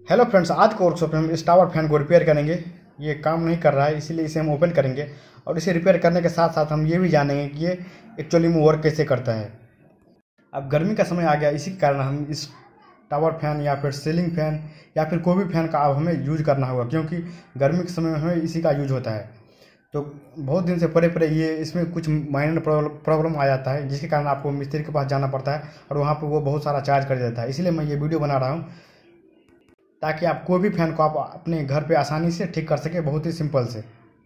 Hello friends, आज के workshop में हम इस टावर फैन को रिपेयर करेंगे। ये काम नहीं कर रहा है, इसीलिए इसे हम ओपन करेंगे और इसे रिपेयर करने के साथ साथ हम ये भी जानेंगे कि ये एक्चुअली में वर्क कैसे करता है। अब गर्मी का समय आ गया, इसी के कारण हम इस टावर फैन या फिर सीलिंग फैन या फिर कोई भी फैन का अब हमें यूज करना होगा, क्योंकि गर्मी के समय में हमें इसी का यूज होता है। तो बहुत दिन से परे परे ये इसमें कुछ माइनर प्रॉब्लम आ जाता है, जिसके कारण आपको मिस्त्री के पास जाना पड़ता है और वहाँ पर वो बहुत सारा चार्ज कर देता है। इसीलिए मैं ये वीडियो बना रहा हूँ ताकि आप कोई भी फैन को आप अपने घर पे आसानी से ठीक कर सके, बहुत ही सिंपल से।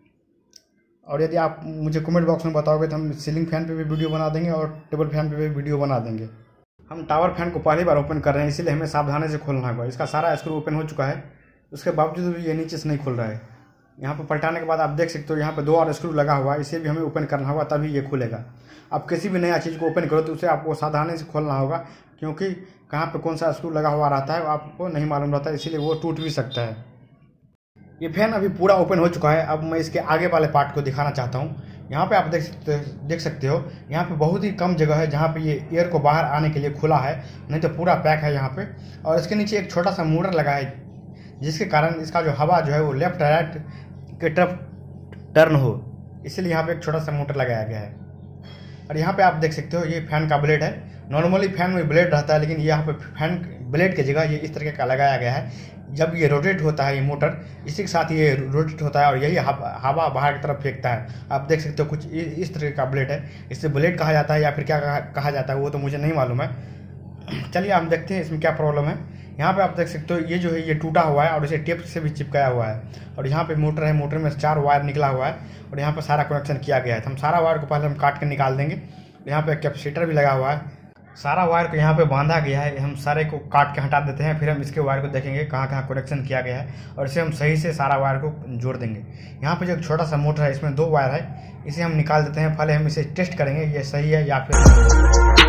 और यदि आप मुझे कमेंट बॉक्स में बताओगे तो हम सीलिंग फैन पे भी वीडियो बना देंगे और टेबल फैन पे भी वीडियो बना देंगे। हम टावर फैन को पहली बार ओपन कर रहे हैं, इसीलिए हमें सावधानी से खोलना होगा। इसका सारा स्क्रू ओपन हो चुका है, उसके बावजूद भी ये नीचे से नहीं खुल रहा है। यहाँ पर पलटाने के बाद आप देख सकते हो यहाँ पर 2 और स्क्रू लगा हुआ है, इसे भी हमें ओपन करना होगा, तभी ये खुलेगा। आप किसी भी नया चीज़ को ओपन करो तो उसे आपको सावधानी से खोलना होगा, क्योंकि कहाँ पे कौन सा स्क्रू लगा हुआ रहता है आपको नहीं मालूम रहता है, इसीलिए वो टूट भी सकता है। ये फैन अभी पूरा ओपन हो चुका है। अब मैं इसके आगे वाले पार्ट को दिखाना चाहता हूँ। यहाँ पे आप देख सकते हो यहाँ पे बहुत ही कम जगह है जहाँ पे ये एयर को बाहर आने के लिए खुला है, नहीं तो पूरा पैक है यहाँ पे। और इसके नीचे एक छोटा सा मोटर लगा है, जिसके कारण इसका जो हवा जो है वो लेफ्ट राइट के तरफ टर्न हो, इसलिए यहाँ पे एक छोटा सा मोटर लगाया गया है। और यहाँ पे आप देख सकते हो ये फैन का ब्लेड है। नॉर्मली फैन में ब्लेड रहता है, लेकिन यहाँ पे फैन ब्लेड की जगह ये इस तरीके का लगाया गया है। जब ये रोटेट होता है ये मोटर, इसी के साथ ये रोटेट होता है और यही हवा बाहर की तरफ फेंकता है। आप देख सकते हो कुछ इस तरीके का ब्लेड है। इसे ब्लेड कहा जाता है या फिर क्या कहा जाता है वो तो मुझे नहीं मालूम है। चलिए हम देखते हैं इसमें क्या प्रॉब्लम है। यहाँ पे आप देख सकते हो ये जो है ये टूटा हुआ है और इसे टेप से भी चिपकाया हुआ है। और यहाँ पे मोटर है, मोटर में 4 वायर निकला हुआ है और यहाँ पे सारा कनेक्शन किया गया है। तो हम सारा वायर को पहले हम काट के निकाल देंगे। यहाँ पे कैपेसिटर भी लगा हुआ है, सारा वायर को यहाँ पे बांधा गया है। हम सारे को काट के हटा देते हैं, फिर हम इसके वायर को देखेंगे कहाँ कहाँ कनेक्शन किया गया है और इसे हम सही से सारा वायर को जोड़ देंगे। यहाँ पे जो एक छोटा सा मोटर है इसमें 2 वायर है, इसे हम निकाल देते हैं। पहले हम इसे टेस्ट करेंगे ये सही है या फिर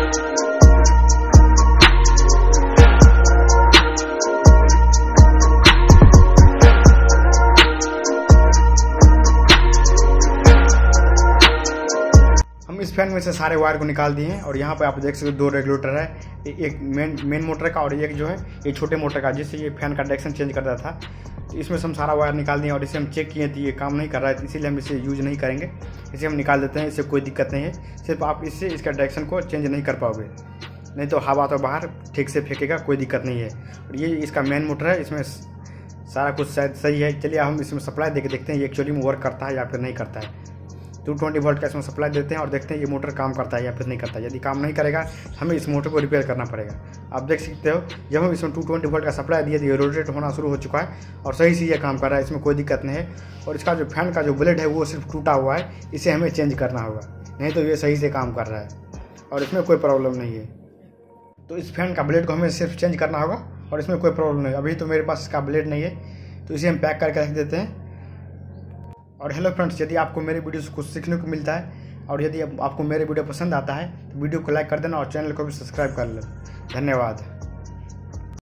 इस फैन में से सारे वायर को निकाल दिए हैं। और यहाँ पे आप देख सकते हो 2 रेगुलेटर है, एक मेन मोटर का और एक जो है ये छोटे मोटर का, जिससे ये फैन का डायरेक्शन चेंज करता था। तो इसमें से हम सारा वायर निकाल दिए और इसे हम चेक किए तो ये काम नहीं कर रहा है, इसीलिए हम इसे यूज नहीं करेंगे। इसे हम निकाल देते हैं, इससे कोई दिक्कत नहीं है। सिर्फ आप इससे इसका डायरेक्शन को चेंज नहीं कर पाओगे, नहीं तो हवा तो बाहर ठीक से फेंकेगा, कोई दिक्कत नहीं है। और ये इसका मेन मोटर है, इसमें सारा कुछ शायद सही है। चलिए हम इसमें सप्लाई दे के देखते हैं ये एक्चुअली में वर्क करता है या फिर नहीं करता है। 220 वोल्ट का इसमें सप्लाई देते हैं और देखते हैं ये मोटर काम करता है या फिर नहीं करता है। यदि काम नहीं करेगा हमें इस मोटर को रिपेयर करना पड़ेगा। आप देख सकते हो जब हम इसमें 220 वोल्ट का सप्लाई दिए तो ये रोटेट होना शुरू हो चुका है और सही से ये काम कर रहा है, इसमें कोई दिक्कत नहीं है। और इसका जो फैन का जो ब्लेड है वो सिर्फ टूटा हुआ है, इसे हमें चेंज करना होगा, नहीं तो ये सही से काम कर रहा है और इसमें कोई प्रॉब्लम नहीं है। तो इस फैन का ब्लेड को हमें सिर्फ चेंज करना होगा और इसमें कोई प्रॉब्लम नहीं है। अभी तो मेरे पास इसका ब्लेड नहीं है, तो इसे हम पैक करके रख देते हैं। और हेलो फ्रेंड्स, यदि आपको मेरे वीडियो से कुछ सीखने को मिलता है और यदि आपको मेरे वीडियो पसंद आता है तो वीडियो को लाइक कर देना और चैनल को भी सब्सक्राइब कर लें। धन्यवाद।